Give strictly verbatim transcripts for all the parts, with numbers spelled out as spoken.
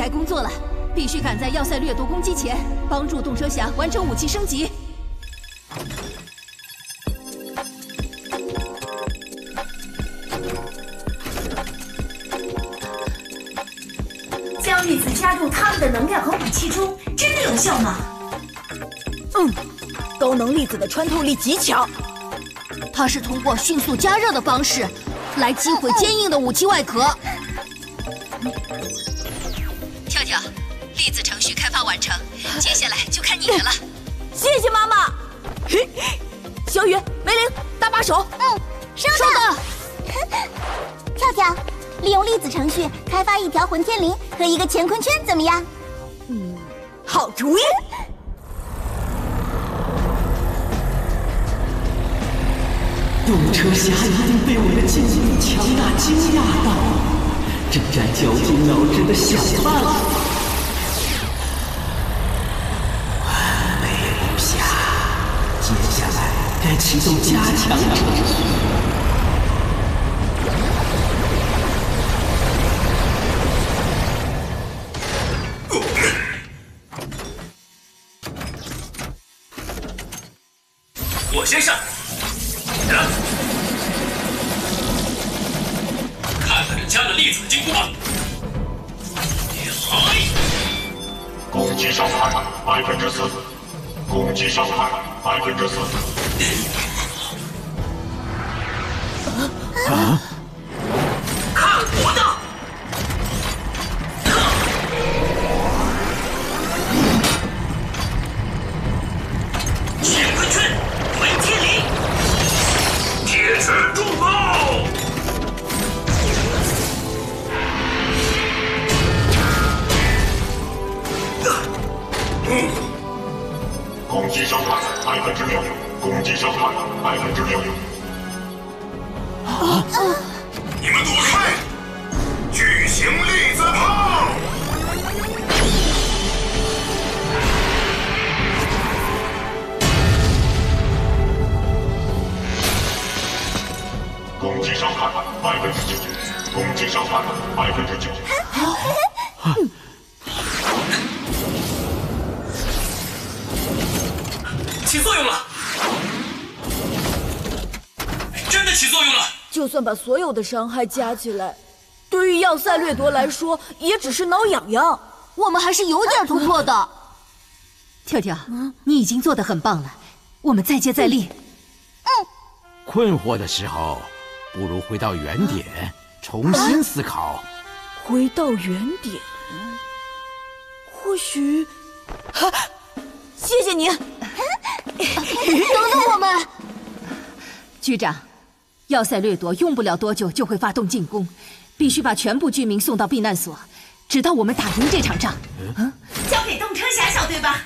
该工作了，必须赶在要塞掠夺攻击前，帮助动车侠完成武器升级。 将粒子加入他们的能量和武器中，真的有效吗？ 嗯，高能粒子的穿透力极强。 它是通过迅速加热的方式，来击毁坚硬的武器外壳。跳跳，粒子程序开发完成，接下来就看你的了。 谢谢妈妈。嘿，小雨、梅林，搭把手。 嗯，收到。跳跳，利用粒子程序开发一条混天绫和一个乾坤圈，怎么样？ 嗯，好主意。 动车侠一定被我的劲力强大惊讶到，正在绞尽脑汁的想办法。完美无瑕，接下来该启动加强程序。 我先上。看看这加了粒子的进步吧！来， 攻击伤害百分之四，攻击伤害百分之四。 啊！ 看我的！乾坤圈，混天绫，铁拳重爆！ 攻击伤害百分之六，攻击伤害百分之六。 啊！ 你们躲开！巨型粒子炮！攻击伤害百分之九，攻击伤害百分之九。 起作用了！真的起作用了！ 就算把所有的伤害加起来，对于要塞掠夺来说，也只是挠痒痒。 我们还是有点突破的。跳跳，你已经做得很棒了，我们再接再厉。 嗯。 困惑的时候，不如回到原点，重新思考。 回到原点，或许……啊，谢谢你。 等等我们，局长，要塞掠夺用不了多久就会发动进攻，必须把全部居民送到避难所，直到我们打赢这场仗。 嗯，交给动车侠小队吧。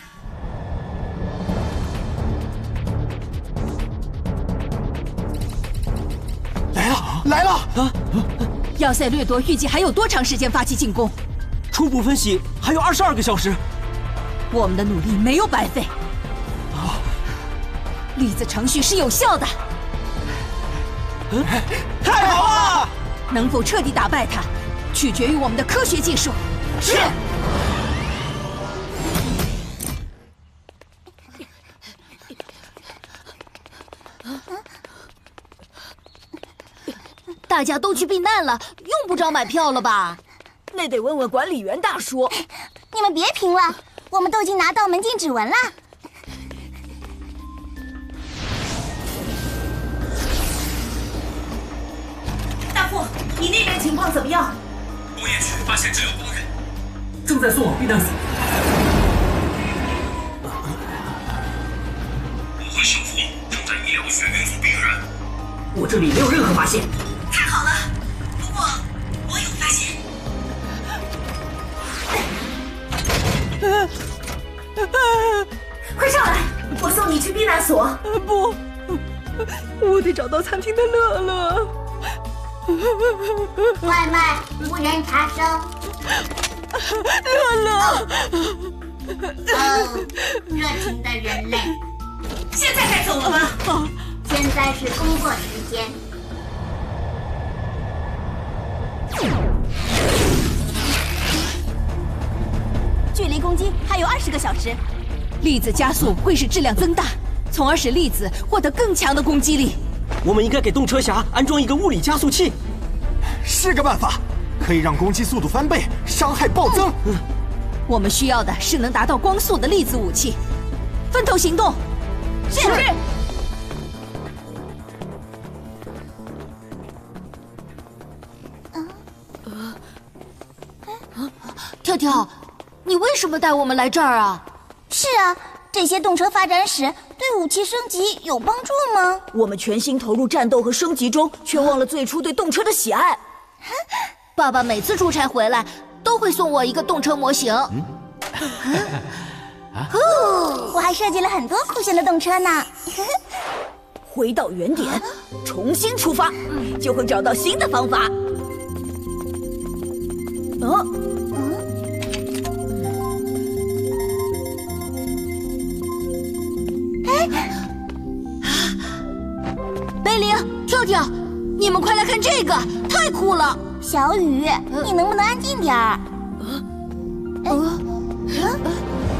来了，来了！啊！ 要塞掠夺预计还有多长时间发起进攻？ 初步分析还有二十二个小时。 我们的努力没有白费。 啊！ 粒子程序是有效的。 嗯，太好了！ 能否彻底打败它，取决于我们的科学技术。 是。 大家都去避难了，用不着买票了吧？ 那得问问管理员大叔。 你们别评了，我们都已经拿到门禁指纹了。 大副，你那边情况怎么样？ 工业区发现只有工人， 正在送往避难所。 我和小佛正在医疗学运送病人。 我这里没有任何发现。 太好了，不过我有发现。快上来，我送你去避难所。 不，我得找到餐厅的乐乐。 外卖无人查收。 乐乐。 哦，热情的人类。 现在该走了吗？ 好， 现在是工作时间。 攻击还有二十个小时。 粒子加速会使质量增大，从而使粒子获得更强的攻击力。 我们应该给动车侠安装一个物理加速器， 是个办法，可以让攻击速度翻倍，伤害暴增。 嗯，我们需要的是能达到光速的粒子武器。分头行动。是。是跳跳，你为什么带我们来这儿啊？ 是啊，这些动车发展史对武器升级有帮助吗？ 我们全心投入战斗和升级中，却忘了最初对动车的喜爱。 爸爸每次出差回来都会送我一个动车模型。嗯啊、我还设计了很多酷炫的动车呢。 回到原点，重新出发，就会找到新的方法。啊贝灵、跳跳，你们快来看这个，太酷了！ 小雨，呃、你能不能安静点儿？ 呃呃呃、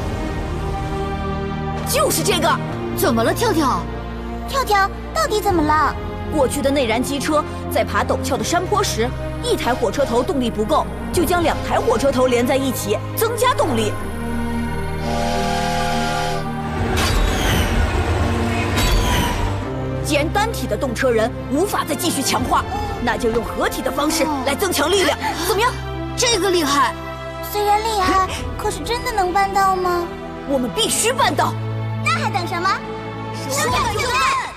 就是这个！ 怎么了，跳跳？ 跳跳，到底怎么了？ 过去的内燃机车在爬陡峭的山坡时，一台火车头动力不够，就将两台火车头连在一起，增加动力。既然单体的动车人无法再继续强化，那就用合体的方式来增强力量，怎么样？ 这个厉害！ 虽然厉害，可是真的能办到吗？ 我们必须办到！ 那还等什么？手表就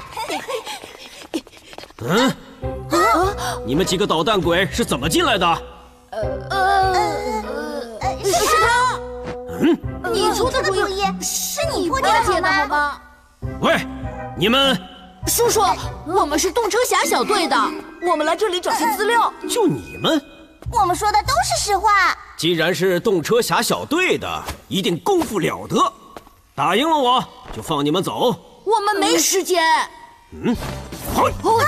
干！嗯？啊？你们几个捣蛋鬼是怎么进来的？ 呃呃呃，是他！ 嗯？ 你出的主意，是你破解的好吗？ 喂，你们！ 叔叔，我们是动车侠小队的， 我们来这里找些资料。 就你们？ 我们说的都是实话。 既然是动车侠小队的，一定功夫了得。打赢了我，就放你们走。 我们没时间。 嗯，好。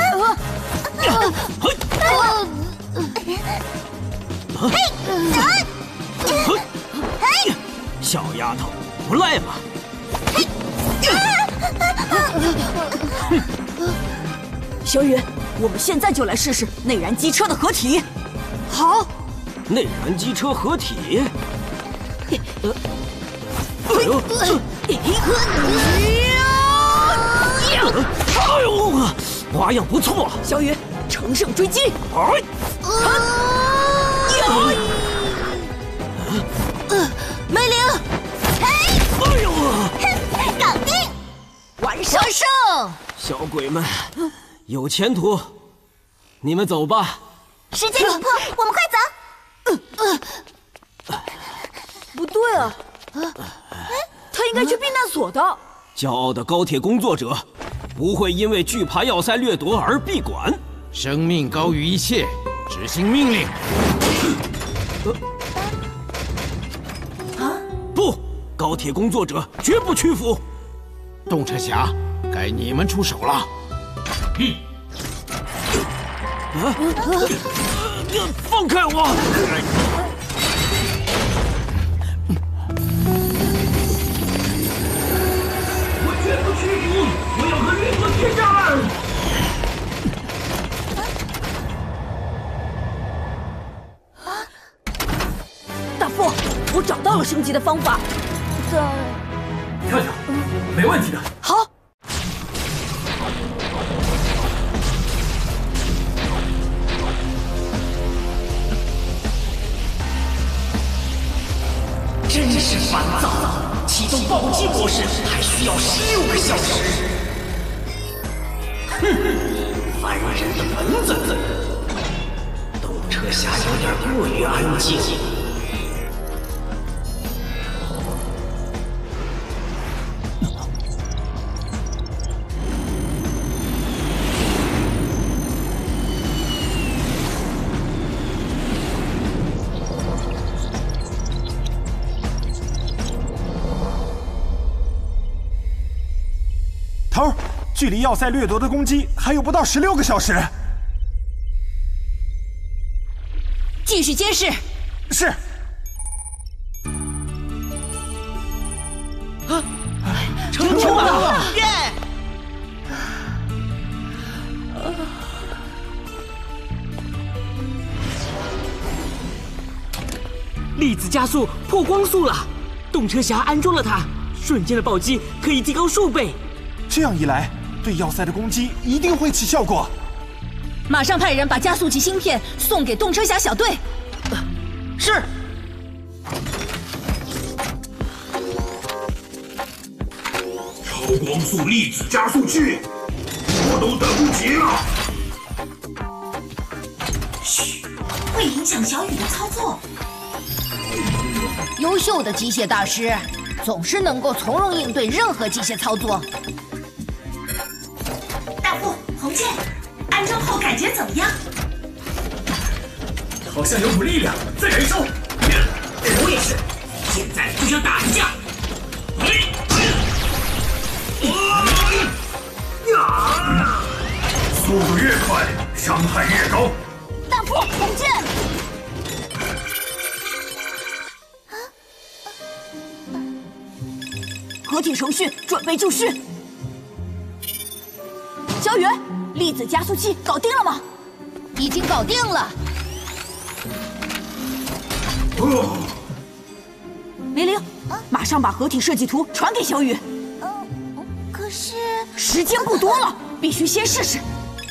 嘿，小丫头，不赖嘛。 小雨，我们现在就来试试内燃机车的合体。 好， 内燃机车合体。呃，哎呦，哎呦，花样不错。 小雨，乘胜追击。 哎， 呃，梅玲， 哎呦， 搞定， 完胜！ 完胜！ 小鬼们，有前途，你们走吧。 时间紧迫，我们快走。 呃呃、不对啊，他应该去避难所的。 骄傲的高铁工作者，不会因为惧怕要塞掠夺而闭馆。 生命高于一切，执行命令。 啊！不，高铁工作者绝不屈服。 动车侠，该你们出手了。 嗯。啊！放开我！ 我绝不屈服！我要和掠夺决战！ 啊！大副，我找到了升级的方法。在…… 跳跳，没问题的。 好。 真是烦躁！启动暴击模式还需要十六个小时。哼哼，烦人的蚊子！动车侠有点过于安静。 头，距离要塞掠夺的攻击还有不到十六个小时。 继续监视。 是。 粒子加速破光速了，动车侠安装了它，瞬间的暴击可以提高数倍。 这样一来，对要塞的攻击一定会起效果。 马上派人把加速器芯片送给动车侠小队。 呃、是。 超光速粒子加速器，我都等不及了。 嘘，会影响小雨的操作。 优秀的机械大师总是能够从容应对任何机械操作。 大副，红箭，安装后感觉怎么样？ 好像有股力量在燃烧。我也是，现在就想打一架。速度越快，伤害越高。 大副，红箭。 合体程序准备就绪。小雨，粒子加速器搞定了吗？ 已经搞定了。 哦， 雷灵，马上把合体设计图传给小雨。 嗯，可是时间不多了，必须先试试。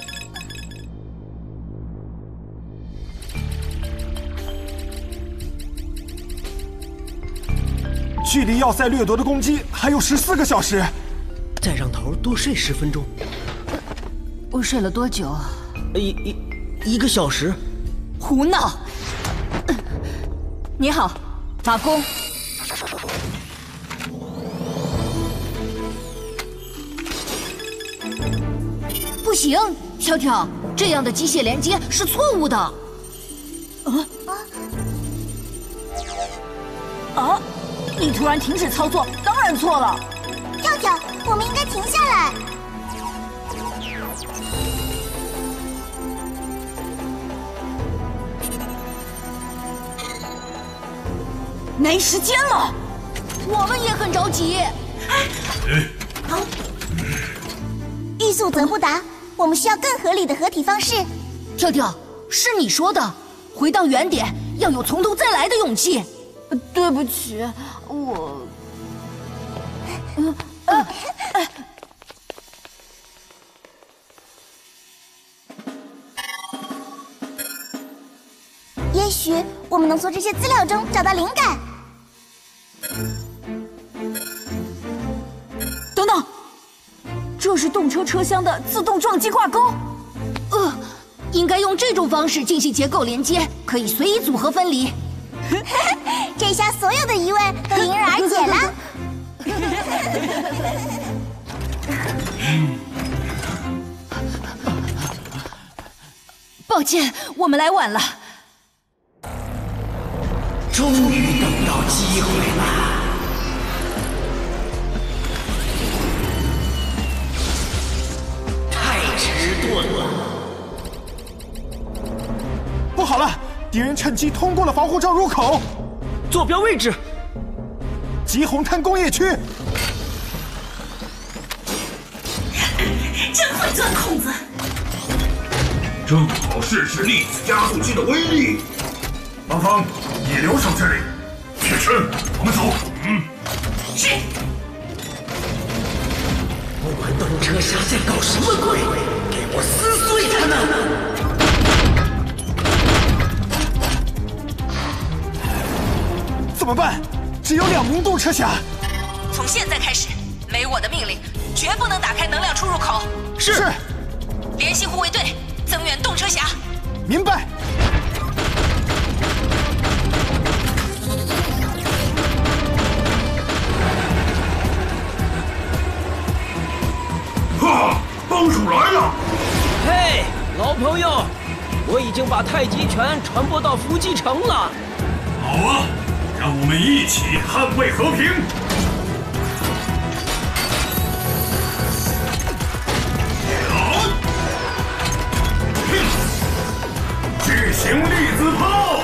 距离要塞掠夺的攻击还有十四个小时， 再让头多睡十分钟。 我睡了多久？ 一一一个小时。 胡闹！你好，马工。不行，跳跳，这样的机械连接是错误的。啊啊啊！你突然停止操作，当然错了。 跳跳，我们应该停下来。 没时间了， 我们也很着急。 好，欲速则不达，我们需要更合理的合体方式。 跳跳，是你说的，回到原点，要有从头再来的勇气。 对不起，我……呃呃呃也许我们能从这些资料中找到灵感。 等等，这是动车车厢的自动撞击挂钩。 呃，应该用这种方式进行结构连接，可以随意组合分离。 这下所有的疑问都迎刃而解了。 抱歉，我们来晚了。 终于等到机会了。太迟钝了。 不好了，敌人趁机通过了防护罩入口。 坐标位置： 极红滩工业区。 真会钻空子。 正好试试粒子加速器的威力。方方，你留守这里。雪琛，我们走。嗯， 是。 不管动车侠在搞什么鬼，给我撕碎他们！ 怎么办？只有两名动车侠。 从现在开始，没我的命令，绝不能打开能量出入口。 是。是。 联系护卫队，增援动车侠。 明白。 哈，帮手来了！ 嘿，老朋友，我已经把太极拳传播到伏击城了。 好啊，让我们一起捍卫和平。巨型粒子炮！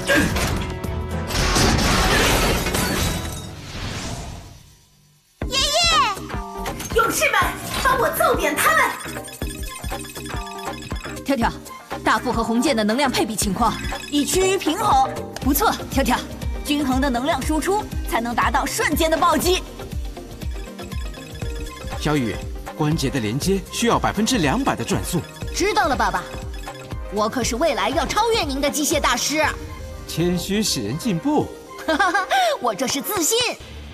爷爷， 勇士们，帮我揍扁他们！ 跳跳，大副和红箭的能量配比情况已趋于平衡。 不错，跳跳， 均衡的能量输出才能达到瞬间的暴击。 小雨，关节的连接需要百分之两百的转速。 知道了，爸爸。我可是未来要超越您的机械大师。 谦虚使人进步。 哈哈哈，我这是自信。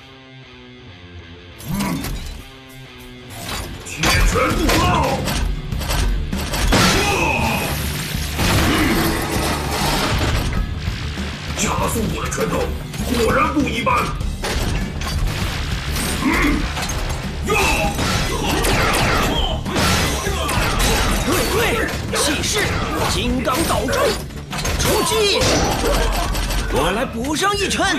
铁拳不抛。加速我的拳头，果然不一般。嗯，哟， 对对，气势，金刚倒坠，出击！我来补上一拳。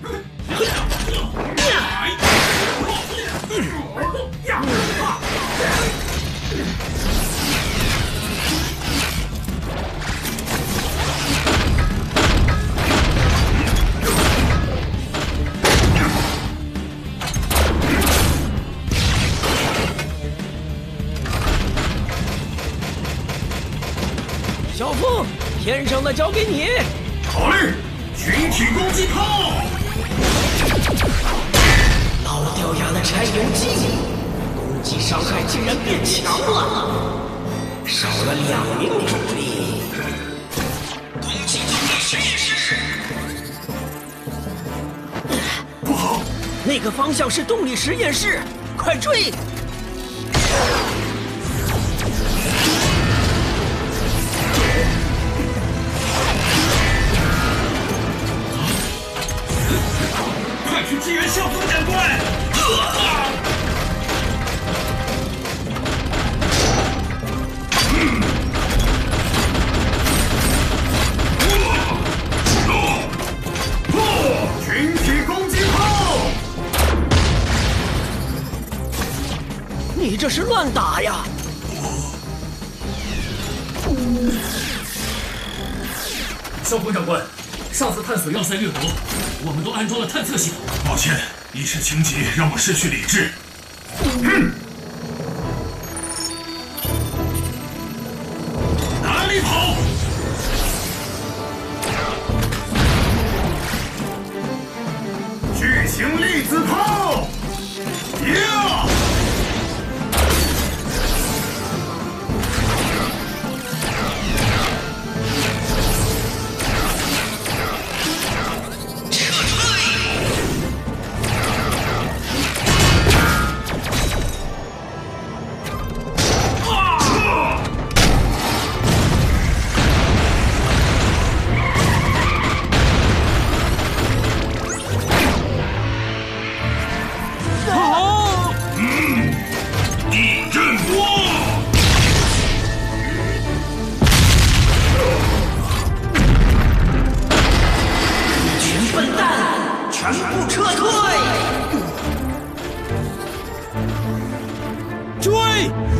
小风，天上的交给你。 好嘞，群体攻击炮！ 老掉牙的柴油机，攻击伤害竟然变强了，少了两名主力。攻击动力实验室。 不好，那个方向是动力实验室，快追！ 快去支援校风长官！群体攻击炮！ 你这是乱打呀！ 校风长官，上次探索要塞掠夺，我们都安装了探测系统。 抱歉，一时情急让我失去理智。哼！哪里跑？巨型粒子炮！呀！ 追！